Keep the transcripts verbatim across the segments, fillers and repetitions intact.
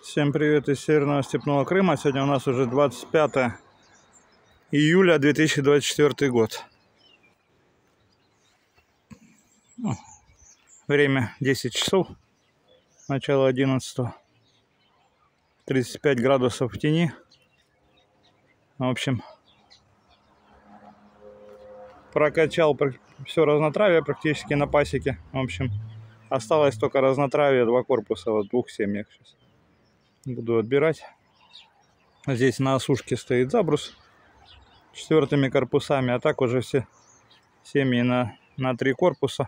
Всем привет из Северного Степного Крыма. Сегодня у нас уже двадцать пятое июля две тысячи двадцать четвёртый год. Ну, время десять часов, начало одиннадцатого. тридцать пять градусов в тени. В общем, прокачал все разнотравие практически на пасеке. В общем, осталось только разнотравие, два корпуса в двух семьях. Сейчас буду отбирать. Здесь на осушке стоит забрус четвертыми корпусами, а так уже все семьи на, на три корпуса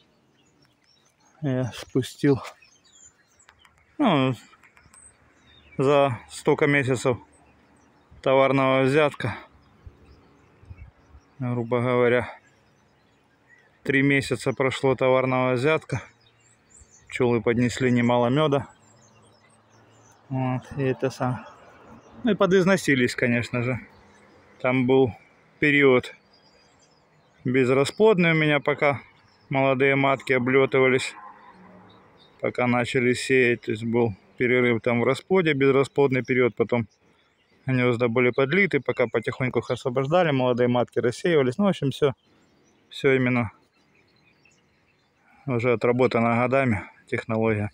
я спустил. Ну, за столько месяцев товарного взятка, грубо говоря, три месяца прошло товарного взятка. Пчелы поднесли немало меда. Вот, и это сам. Ну и подизносились, конечно же. Там был период безрасплодный у меня, пока молодые матки облетывались, пока начали сеять. То есть был перерыв там в расплоде, безрасплодный период. Потом гнезда были подлиты, пока потихоньку их освобождали, молодые матки рассеивались. Ну, в общем, все, все именно уже отработано годами технология.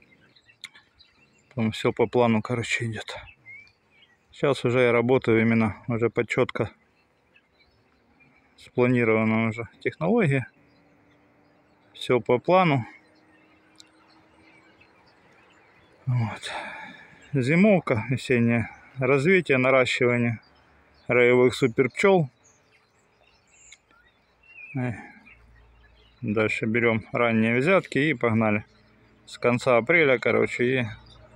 Потом все по плану, короче, идет. Сейчас уже я работаю именно уже по четко спланированной уже технологии. Все по плану. Вот. Зимовка осенняя, развитие, наращивание роевых суперпчел. Дальше берем ранние взятки и погнали. С конца апреля, короче, и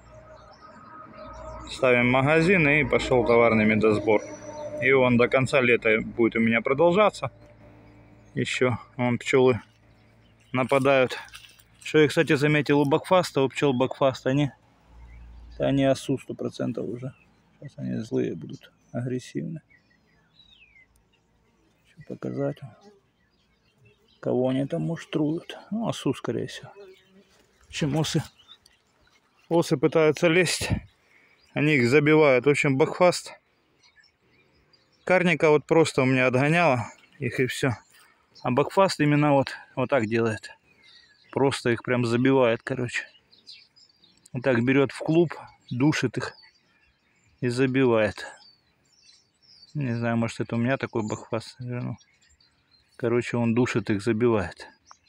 ставим магазины, и пошел товарный медосбор. И он до конца лета будет у меня продолжаться. Еще вон пчелы нападают. Что я, кстати, заметил у бакфаста, у пчел бакфаста, они, они осу сто процентов уже. Сейчас они злые будут, агрессивные. Еще показать, кого они там муштруют. Ну, осу, скорее всего. Чем осы. Осы пытаются лезть, они их забивают. В общем, бакфаст. Карника вот просто у меня отгоняла их, и все. А бакфаст именно вот, вот так делает. Просто их прям забивает, короче. Вот так берет в клуб, душит их и забивает. Не знаю, может это у меня такой бакфаст. Короче, он душит их, забивает.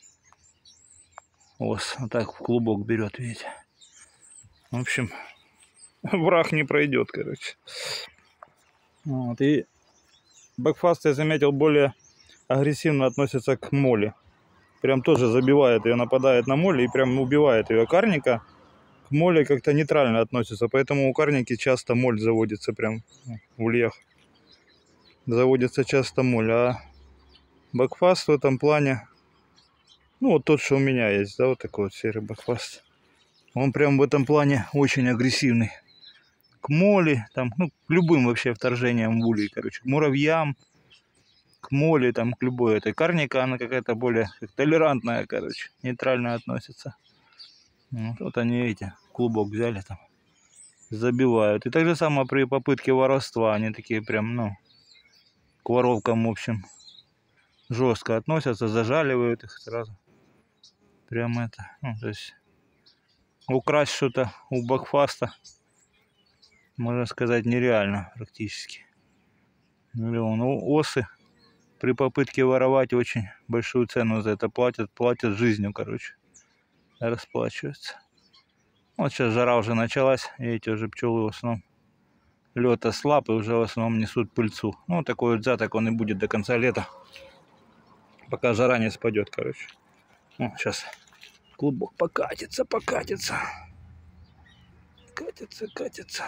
Ос, вот так в клубок берет, видите. В общем, враг не пройдет, короче. Вот, и бакфаст, я заметил, более агрессивно относится к молли. Прям тоже забивает ее, нападает на молли и прям убивает ее. Карника к молли как-то нейтрально относится, поэтому у карники часто моль заводится прям в ульях. Заводится часто моль, а бакфаст в этом плане, ну вот тот, что у меня есть, да, вот такой вот серый бакфаст. Он прям в этом плане очень агрессивный. К молли, там, ну, к любым вообще вторжениям в улей, короче, к муравьям, к молли, там, к любой этой. Карника, она какая-то более толерантная, короче, нейтрально относится. Вот, вот они, эти, клубок взяли там, забивают. И так же самое при попытке воровства, они такие прям, ну, к воровкам, в общем, жестко относятся, зажаливают их сразу. Прям это, ну, то есть украсть что-то у бакфаста, можно сказать, нереально практически. Ну, осы при попытке воровать очень большую цену за это платят, платят жизнью, короче, расплачиваются. Вот сейчас жара уже началась, и эти уже пчелы в основном лед ослаб и уже в основном несут пыльцу. Ну, такой вот взяток он и будет до конца лета, пока жара не спадет, короче. Ну, сейчас клубок покатится, покатится. Катится, катится.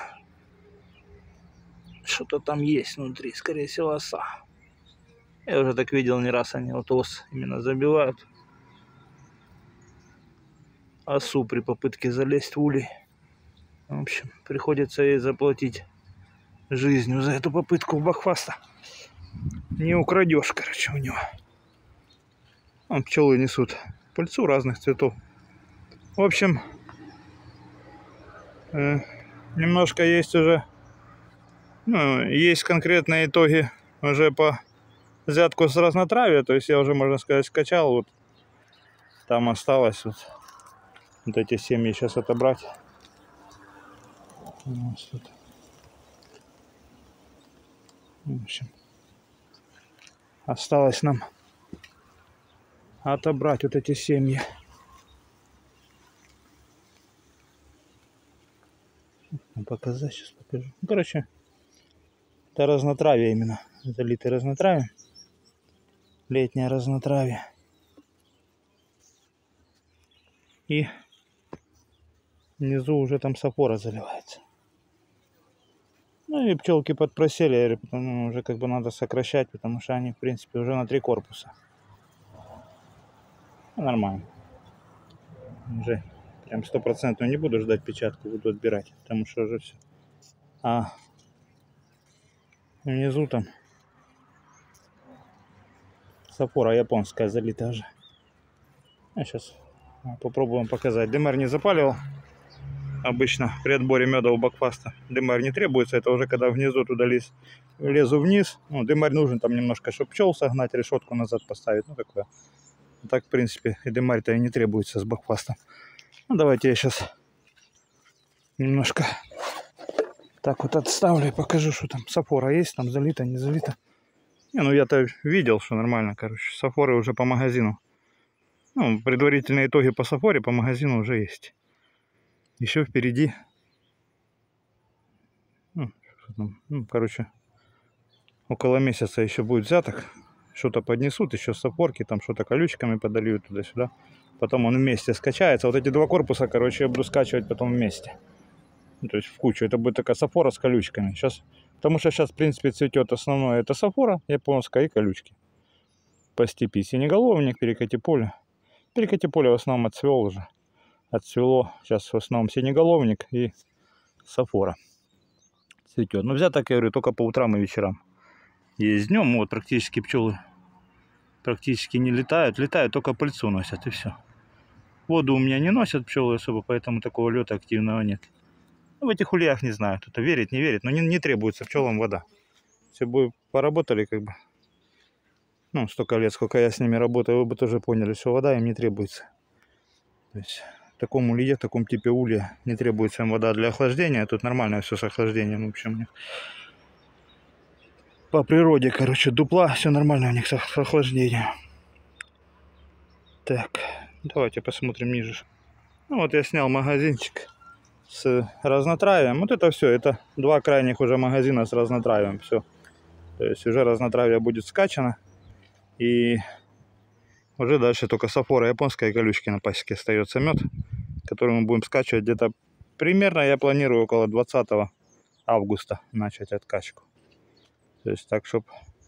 Что-то там есть внутри, скорее всего, оса. Я уже так видел не раз, они вот ос именно забивают осу при попытке залезть в улей. В общем, приходится ей заплатить жизнью за эту попытку в бакфаста. Не украдешь, короче, у него. Вон пчелы несут пыльцу разных цветов. В общем, э, немножко есть уже, ну, есть конкретные итоги уже по взятку с разнотравья. То есть я уже, можно сказать, скачал. Вот там осталось вот, вот эти семьи сейчас отобрать. Вот тут. В общем, осталось нам отобрать вот эти семьи. Показать, сейчас покажу. Ну, короче, это разнотравье именно. Залитое разнотравье. Летнее разнотравье. И внизу уже там сапора заливается. Ну и пчелки подпросели, ну, уже как бы надо сокращать, потому что они в принципе уже на три корпуса. Нормально. Уже прям стопроцентно не буду ждать печатку, буду отбирать, потому что уже все. А внизу там сапора японская залита уже. А сейчас попробуем показать. Дымер не запаливал. Обычно при отборе меда у бакфаста дымер не требуется. Это уже когда внизу туда лез, лезу вниз. Ну, дымер нужен там немножко, чтобы пчел согнать, решетку назад поставить. Ну, такое. Так, в принципе, и дымарь-то и не требуется с бакфастом. Ну, давайте я сейчас немножко так вот отставлю и покажу, что там сапора есть, там залито, не залито. Не, ну я-то видел, что нормально, короче. Сапоры уже по магазину. Ну, предварительные итоги по сапоре по магазину уже есть. Еще впереди. Ну, ну, короче, около месяца еще будет взяток. Что-то поднесут, еще сапорки, там что-то колючками подольют туда-сюда. Потом он вместе скачается. Вот эти два корпуса, короче, я буду скачивать потом вместе. Ну, то есть в кучу. Это будет такая сапора с колючками. Сейчас, потому что сейчас, в принципе, цветет основное. Это сапора японская и колючки. По степи синеголовник, перекати-поле. Перекати-поле в основном отцвел уже. Отцвело. Сейчас в основном синеголовник и сафора цветет. Но взяток, я говорю, только по утрам и вечерам. Есть днем, вот практически пчелы практически не летают. Летают, только пыльцу носят и все. Воду у меня не носят пчелы особо, поэтому такого лета активного нет. Ну, в этих ульях не знаю, кто-то верит, не верит, но не, не требуется пчелам вода. Если бы поработали, как бы, ну, столько лет, сколько я с ними работаю, вы бы тоже поняли, что вода им не требуется. То есть в таком улье, в таком типе улья не требуется им вода для охлаждения. Тут нормально все с охлаждением, в общем. По природе, короче, дупла, все нормально у них с охлаждением. Так, давайте посмотрим ниже. Ну вот я снял магазинчик с разнотравием. Вот это все, это два крайних уже магазина с разнотравием. Все. То есть уже разнотравие будет скачано. И уже дальше только сафора японская и колючки на пасеке остается мед, который мы будем скачивать где-то примерно, я планирую около двадцатого августа начать откачку. То есть так, чтобы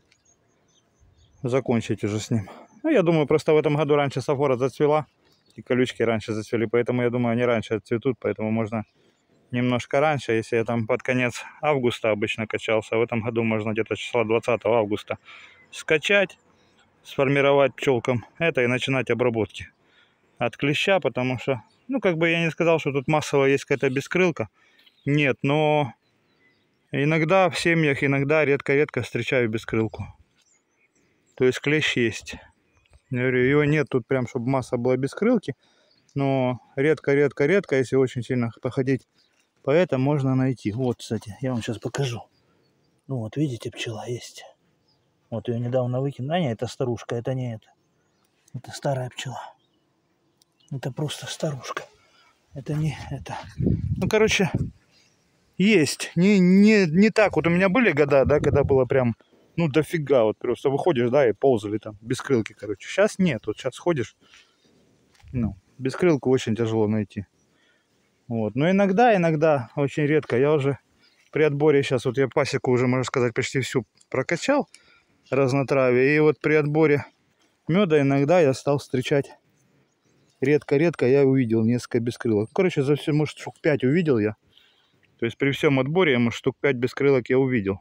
закончить уже с ним. Ну, я думаю, просто в этом году раньше сафора зацвела, и колючки раньше зацвели, поэтому я думаю, они раньше отцветут, поэтому можно немножко раньше, если я там под конец августа обычно качался, в этом году можно где-то числа двадцатого августа скачать, сформировать пчелкам это и начинать обработки от клеща, потому что, ну, как бы я не сказал, что тут массово есть какая-то бескрылка, нет, но иногда в семьях, иногда редко-редко встречаю бескрылку. То есть клещ есть. Я говорю, его нет тут прям, чтобы масса была бескрылки, но редко-редко-редко, если очень сильно походить по этому, можно найти. Вот, кстати, я вам сейчас покажу. Ну вот, видите, пчела есть. Вот ее недавно выкинули. А нет, это старушка, это не это. Это старая пчела. Это просто старушка. Это не это. Ну, короче, есть. Не, не, не так. Вот у меня были года, да, когда было прям, ну, дофига. Вот просто выходишь, да, и ползали там, без крылки, короче. Сейчас нет. Вот сейчас ходишь, ну, без крылку очень тяжело найти. Вот. Но иногда, иногда, очень редко. Я уже при отборе сейчас, вот я пасеку уже, можно сказать, почти всю прокачал. Разнотравие. И вот при отборе меда иногда я стал встречать. Редко-редко я увидел несколько бескрылок. Короче, за все, может, штук пять увидел я. То есть при всем отборе, может, штук пять бескрылок я увидел.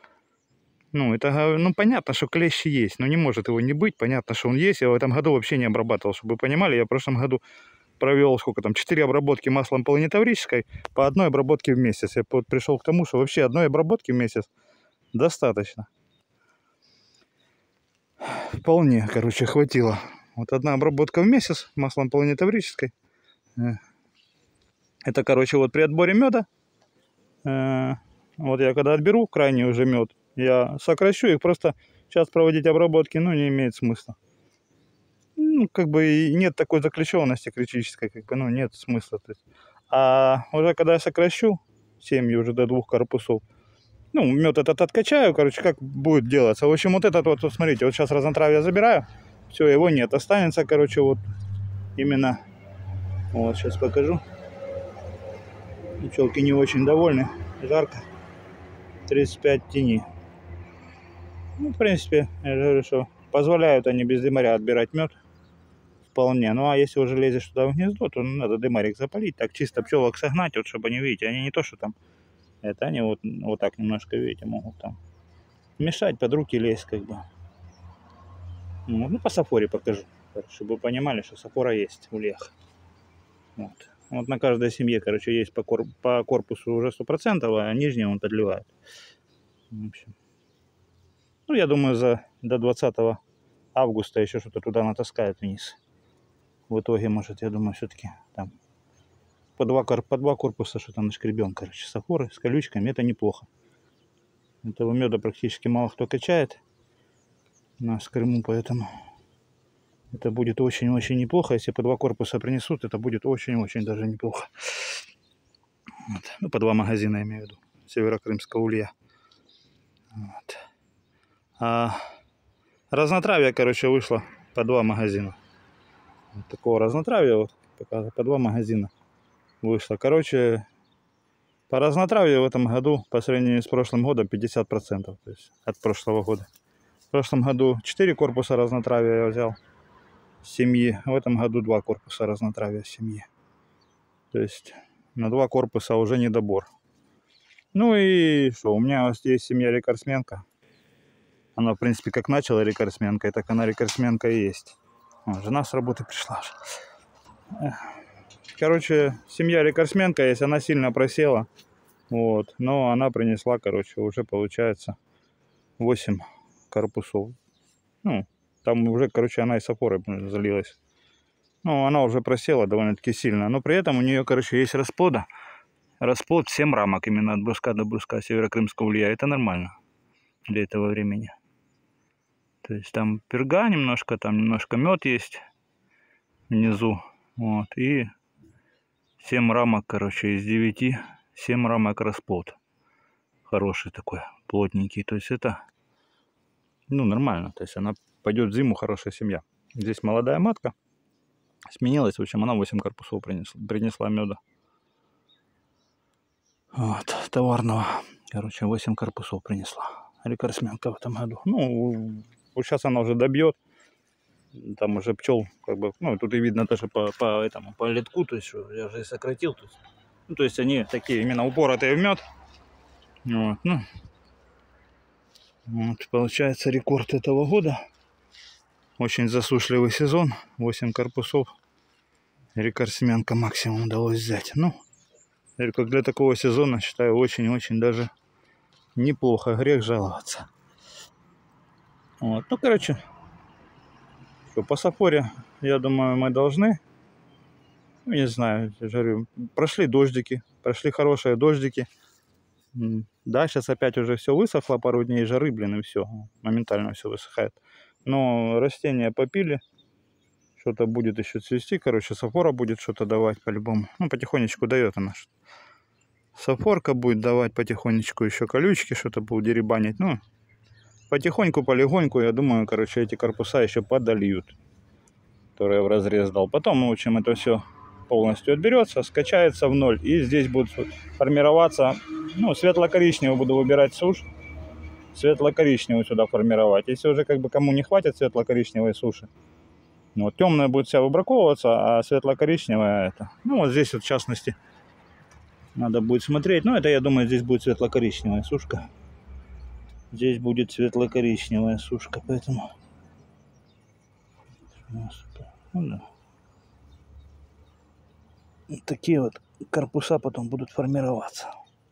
Ну, это, ну, понятно, что клещ есть, но не может его не быть. Понятно, что он есть. Я в этом году вообще не обрабатывал, чтобы вы понимали. Я в прошлом году провел сколько там, четыре обработки маслом полинитаврической, по одной обработке в месяц. Я вот пришел к тому, что вообще одной обработки в месяц достаточно. Вполне, короче, хватило. Вот одна обработка в месяц маслом полинитаврической. Это, короче, вот при отборе меда. Вот я когда отберу крайний уже мед, я сокращу их, просто сейчас проводить обработки, ну, не имеет смысла. Ну, как бы и нет такой заключенности критической, как бы, ну, нет смысла. То есть. А уже когда я сокращу семьи уже до двух корпусов, ну, мед этот откачаю, короче, как будет делаться. В общем, вот этот вот, вот смотрите, вот сейчас разнотравье забираю, все, его нет, останется, короче, вот именно, вот, сейчас покажу. Пчелки не очень довольны, жарко, тридцать пять тени. Ну, в принципе, я говорю, что позволяют они без дымаря отбирать мед. Вполне. Ну, а если уже лезешь туда в гнездо, то надо дымарик запалить, так чисто пчелок согнать, вот, чтобы они, видите, они не то, что там, это они вот, вот так немножко, видите, могут там мешать, под руки лезть, как бы. Ну, ну по сафоре покажу, чтобы вы понимали, что сафора есть в ульях. Вот. Вот на каждой семье, короче, есть по, кор по корпусу уже сто процентов, а нижний он отливает. В общем. Ну, я думаю, за до двадцатого августа еще что-то туда натаскает вниз. В итоге, может, я думаю, все-таки там по два, по два корпуса что-то нашкребем, короче, сафоры с колючками. Это неплохо. Этого меда практически мало кто качает у нас в Крыму, поэтому это будет очень-очень неплохо. Если по два корпуса принесут, это будет очень-очень даже неплохо. Вот. Ну, по два магазина, я имею в виду, северокрымского улья. Вот. А разнотравье, короче, вышло по два магазина. Вот такого разнотравья вот по, по два магазина вышло. Короче, по разнотравью в этом году по сравнению с прошлым годом пятьдесят процентов, то есть от прошлого года. В прошлом году четыре корпуса разнотравья я взял с семьи, в этом году два корпуса разнотравья с семьи. То есть на два корпуса уже недобор. Ну и что, у меня есть семья рекордсменка. Она, в принципе, как начала рекордсменкой, так она рекордсменка и есть. О, жена с работы пришла уже. Короче, семья рекордсменка есть, она сильно просела. Вот, но она принесла, короче, уже получается восемь корпусов. Ну, там уже, короче, она и сафорой залилась. Ну, она уже просела довольно-таки сильно. Но при этом у нее, короче, есть расплода. Расплод семь рамок именно от бруска до бруска северокрымского улья. Это нормально для этого времени. То есть там перга немножко, там немножко мед есть внизу. Вот, и семь рамок, короче, из девяти. семь рамок расплод. Хороший такой, плотненький. То есть это, ну, нормально. То есть она пойдет в зиму, хорошая семья. Здесь молодая матка. Сменилась, в общем, она восемь корпусов принесла, принесла меда. Вот, товарного. Короче, восемь корпусов принесла. Рекордсменка в этом году. Ну, вот сейчас она уже добьет. Там уже пчел, как бы, ну, тут и видно даже по, по этому, по литку, то есть, я уже и сократил. То есть, ну, то есть они такие именно упоротые в мед. Вот, ну, вот, получается рекорд этого года. Очень засушливый сезон. восемь корпусов. Рекордсменка максимум удалось взять. Ну, как для такого сезона, считаю, очень-очень даже неплохо. Грех жаловаться. Вот, ну, короче, по сафоре, я думаю, мы должны. Ну, не знаю, я говорю, прошли дождики, прошли хорошие дождики. Да, сейчас опять уже все высохло, пару дней жары, блин, и все. Моментально все высыхает. Но растения попили. Что-то будет еще цвести. Короче, сафора будет что-то давать по-любому. Ну, потихонечку дает она. Сафорка будет давать потихонечку еще колючки, что-то будет деребанить. Ну, потихоньку, полегоньку, я думаю, короче, эти корпуса еще подольют, которые я в разрез дал. Потом, в общем, это все полностью отберется, скачается в ноль. И здесь будет формироваться, ну, светло-коричневый буду выбирать сушь. Светло-коричневый сюда формировать. Если уже как бы кому не хватит светло-коричневой суши, вот, темная будет вся выбраковываться, а светло-коричневая это. Ну, вот здесь вот, в частности, надо будет смотреть. Ну, это, я думаю, здесь будет светло-коричневая сушка. Здесь будет светло-коричневая сушка, поэтому... Ну, да. Вот такие вот корпуса потом будут формироваться.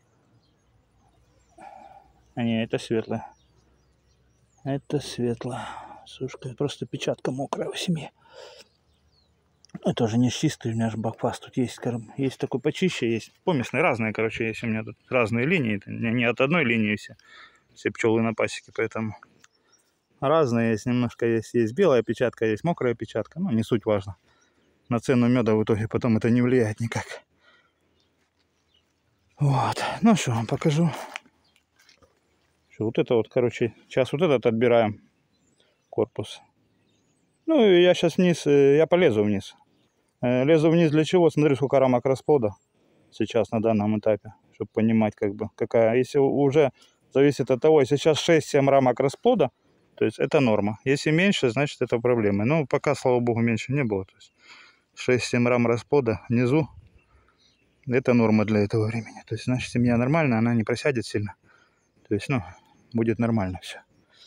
А не, это светлое. Это светлое. Сушка, просто печатка мокрая в семье. Это уже не чистый, у меня же бакфаст. Тут есть, есть такой почище, есть помесные, разные, короче, есть у меня тут разные линии. Это не от одной линии все, все пчелы на пасеке, поэтому разные есть. Немножко есть, есть белая печатка, есть мокрая печатка. Ну, не суть важно. На цену меда в итоге потом это не влияет никак. Вот. Ну что, вам покажу. Что, вот это вот, короче, сейчас вот этот отбираем корпус. Ну, я сейчас вниз, я полезу вниз. Лезу вниз для чего? Смотрю, сколько рамок расплода сейчас на данном этапе, чтобы понимать, как бы, какая. Если уже зависит от того, если сейчас шесть-семь рамок расплода, то есть это норма. Если меньше, значит это проблемы. Ну, пока, слава богу, меньше не было. То есть шесть-семь рам расплода внизу, это норма для этого времени. То есть, значит, семья нормальная, она не просядет сильно. То есть, ну, будет нормально все.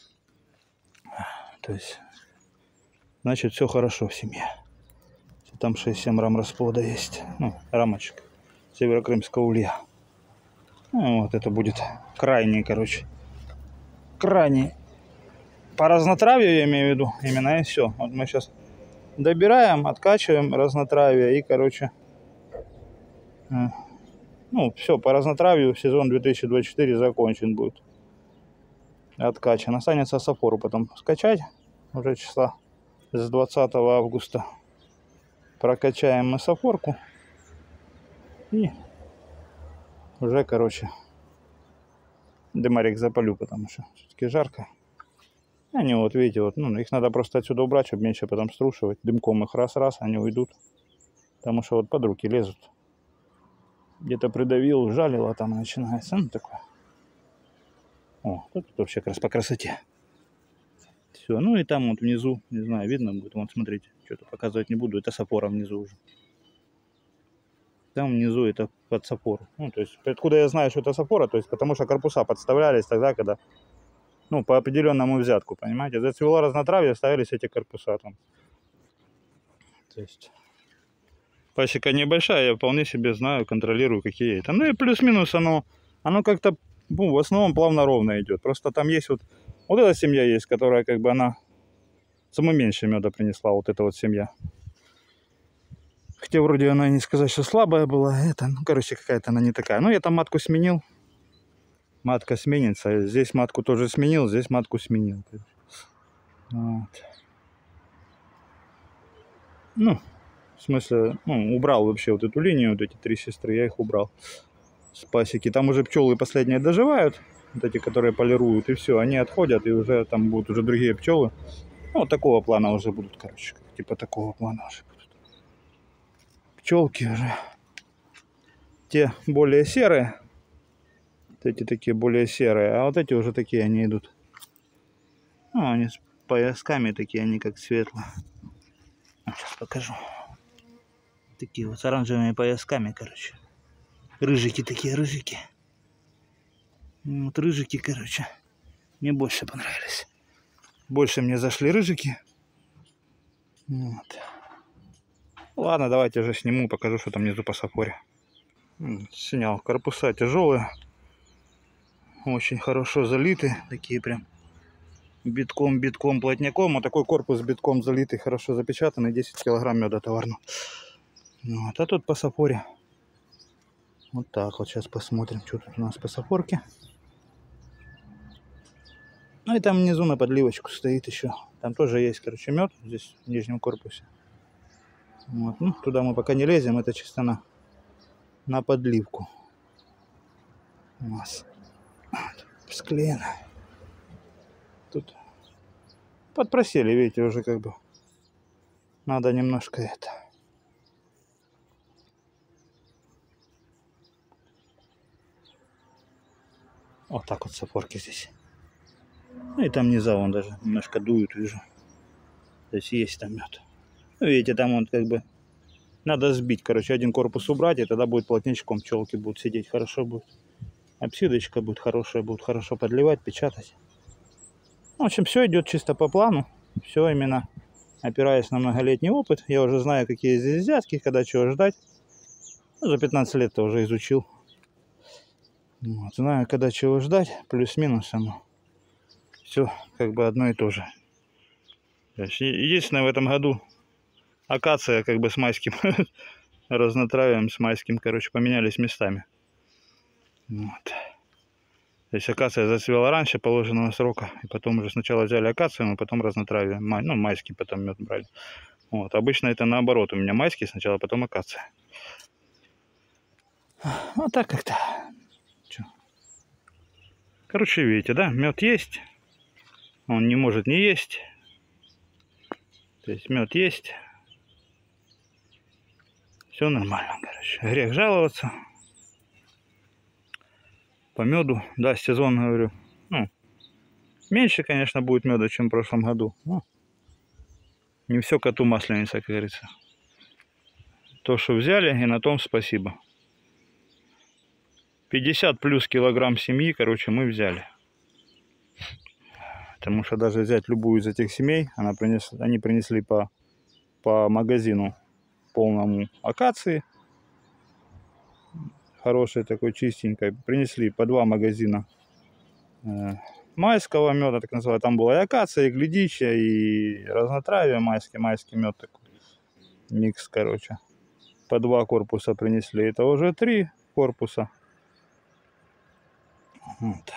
То есть, значит, все хорошо в семье. Там шесть-семь рам расплода есть. Ну, рамочек северокрымского улья. Ну, вот это будет крайний, короче. Крайний. По разнотравью я имею в виду. Именно и все. Вот мы сейчас добираем, откачиваем разнотравие. И, короче, ну, все, по разнотравью сезон две тысячи двадцать четыре закончен будет. Откачан. Останется сафору потом скачать. Уже числа с двадцатого августа. Прокачаем мы сафорку. И уже, короче, дымарик запалю, потому что все-таки жарко. Они вот, видите, вот, ну, их надо просто отсюда убрать, чтобы меньше потом струшивать. Дымком их раз-раз, они уйдут. Потому что вот под руки лезут. Где-то придавил, жалил, а там начинается. Ну, такое. О, тут вообще как раз по красоте. Все, ну и там вот внизу, не знаю, видно будет. Вот, смотрите, что-то показывать не буду. Это сафора внизу уже. Там внизу это под сафору. Ну, то есть, откуда я знаю, что это сафора? То есть, потому что корпуса подставлялись тогда, когда, ну, по определенному взятку, понимаете? Зацвело разнотравье, ставились эти корпуса там. То есть, пасека небольшая, я вполне себе знаю, контролирую, какие это. Ну и плюс-минус оно, оно как-то, ну, в основном плавно-ровно идет. Просто там есть вот, вот эта семья есть, которая как бы она самое меньше меда принесла, вот эта вот семья. Хотя вроде она не сказать, что слабая была. Это, ну, короче, какая-то она не такая. Ну, я там матку сменил. Матка сменится. Здесь матку тоже сменил, здесь матку сменил. Вот. Ну, в смысле, ну, убрал вообще вот эту линию, вот эти три сестры, я их убрал с пасеки. Там уже пчелы последние доживают, вот эти, которые полируют, и все, они отходят, и уже там будут уже другие пчелы. Ну, вот такого плана уже будут, короче, типа такого плана уже будут. Пчелки уже. Те более серые. Вот эти такие более серые, а вот эти уже такие, они идут. Ну, они с поясками такие, они как светлые. Сейчас покажу. Такие вот с оранжевыми поясками, короче. Рыжики такие, рыжики. Вот рыжики, короче, мне больше понравились. Больше мне зашли рыжики. Вот. Ладно, давайте уже сниму, покажу, что там внизу по сафоре. Снял. Корпуса тяжелые. Очень хорошо залиты. Такие прям битком-битком плотняком. Вот такой корпус битком залитый, хорошо запечатанный. десять килограмм меда товарно. Вот. А тут по сафоре. Вот так вот. Сейчас посмотрим, что тут у нас по сафорке. Ну и там внизу на подливочку стоит еще. Там тоже есть, короче, мед. Здесь в нижнем корпусе. Вот. Ну, туда мы пока не лезем. Это чисто на, на подливку. У нас вот, склеено. Тут подпросели, видите, уже как бы надо немножко это. Вот так вот сафорки здесь. Ну и там низа вон даже немножко дуют, вижу. То есть есть там мед. Ну, видите, там он как бы надо сбить, короче, один корпус убрать, и тогда будет плотничком, пчелки будут сидеть, хорошо будет. Обсидочка будет хорошая, будет хорошо подливать, печатать. В общем, все идет чисто по плану. Все именно опираясь на многолетний опыт. Я уже знаю, какие здесь взятки, когда чего ждать. Ну, за пятнадцать лет-то уже изучил. Вот. Знаю, когда чего ждать, плюс-минус оно. Все как бы одно и то же. То есть, единственное, в этом году акация как бы с майским разнотравием, с майским, короче, поменялись местами. Вот. То есть акация зацвела раньше положенного срока, и потом уже сначала взяли акацию, а потом разнотравие, май, ну майский потом мед брали. Вот. Обычно это наоборот, у меня майский сначала, потом акация. Вот так как-то. Короче, видите, да, мед есть, он не может не есть. То есть мед есть, все нормально, короче. Грех жаловаться. По меду, да, сезон, говорю, ну, меньше, конечно, будет меда, чем в прошлом году. Но не все коту масленица, как говорится. То, что взяли, и на том спасибо. пятьдесят плюс килограмм семьи, короче, мы взяли. Потому что даже взять любую из этих семей, она принес, они принесли по, по магазину полному акации. Хорошей такой, чистенькой. Принесли по два магазина э, майского меда, так называемого. Там была и акация, и глядища, и разнотравие майский, майский мед такой. Микс, короче. По два корпуса принесли. Это уже три корпуса. Вот.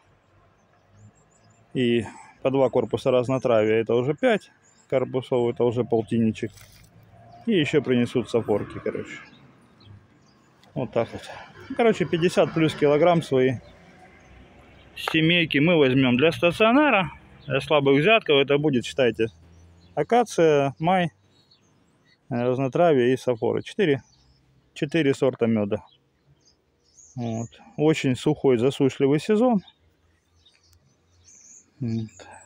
И по два корпуса разнотравия. Это уже пять корпусов, это уже полтинничек. И еще принесут сафорки, короче. Вот так вот. Короче, пятьдесят плюс килограмм свои семейки мы возьмем для стационара. Для слабых взятков это будет, считайте, акация, май, разнотравие и сафоры. Четыре, четыре сорта меда. Вот. Очень сухой, засушливый сезон. Вот.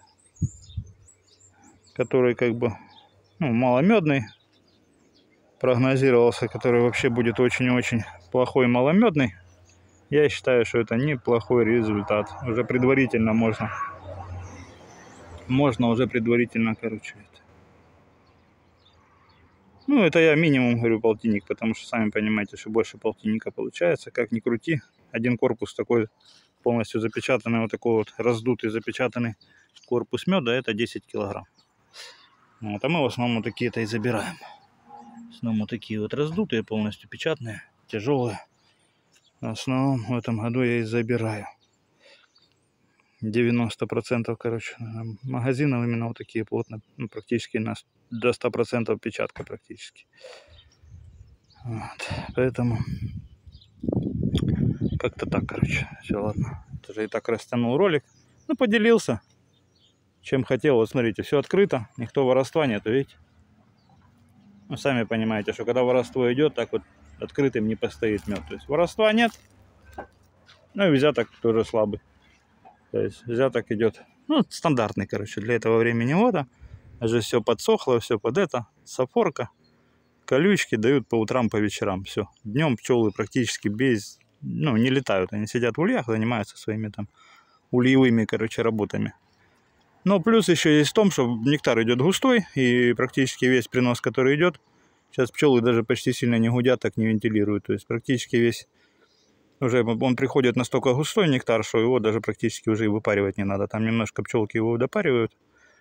Который как бы, ну, маломедный прогнозировался, который вообще будет очень-очень плохой, маломедный. Я считаю, что это неплохой результат. Уже предварительно можно. Можно уже предварительно, короче. Это. Ну, это я минимум говорю полтинник, потому что сами понимаете, что больше полтинника получается. Как ни крути. Один корпус такой полностью запечатанный, вот такой вот раздутый, запечатанный корпус меда, это десять килограмм. Вот, а мы в основном вот такие-то и забираем. В основном вот такие вот раздутые, полностью печатные, тяжелые. В основном в этом году я и забираю. девяносто процентов, короче, магазинов именно вот такие плотно, ну, практически на, до ста процентов печатка практически. Вот. Поэтому как-то так, короче. Все, ладно. Тоже и так растянул ролик. Ну, поделился, чем хотел. Вот смотрите, все открыто, никто воровства нет, видите? Ну, сами понимаете, что когда воровство идет, так вот открытым не постоит мед. То есть воровства нет, ну и взяток тоже слабый. То есть взяток идет, ну, стандартный, короче, для этого времени года. Уже все подсохло, все под это. Сафорка, колючки дают по утрам, по вечерам. Все. Днем пчелы практически без, ну, не летают. Они сидят в ульях, занимаются своими там ульевыми, короче, работами. Но плюс еще есть в том, что нектар идет густой, и практически весь принос, который идет, сейчас пчелы даже почти сильно не гудят, так не вентилируют. То есть практически весь, уже он приходит настолько густой нектар, что его даже практически уже и выпаривать не надо. Там немножко пчелки его допаривают.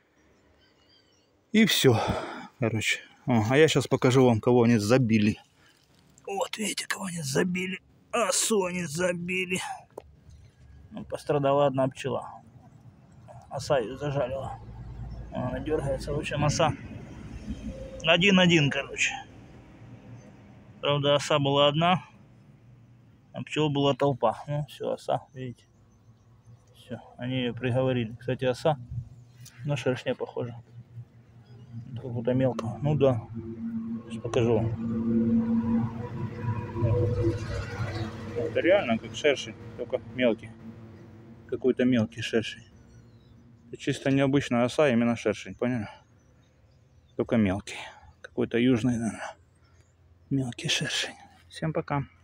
И все, короче. О, а я сейчас покажу вам, кого они забили. Вот, видите, кого они забили. Осу они забили. Ну, пострадала одна пчела. Оса ее зажалила. Она дергается. В общем, оса один-один, короче. Правда, оса была одна, а пчел была толпа. Ну, все, оса, видите. Все, они ее приговорили. Кстати, оса на шершня похожа. Как будто мелко. Ну да. Сейчас покажу вам. Это реально как шершень, только мелкий. Какой-то мелкий шершень. Это чисто необычная оса, именно шершень, поняли? Только мелкий. Какой-то южный, наверное. Мелкий шершень. Всем пока.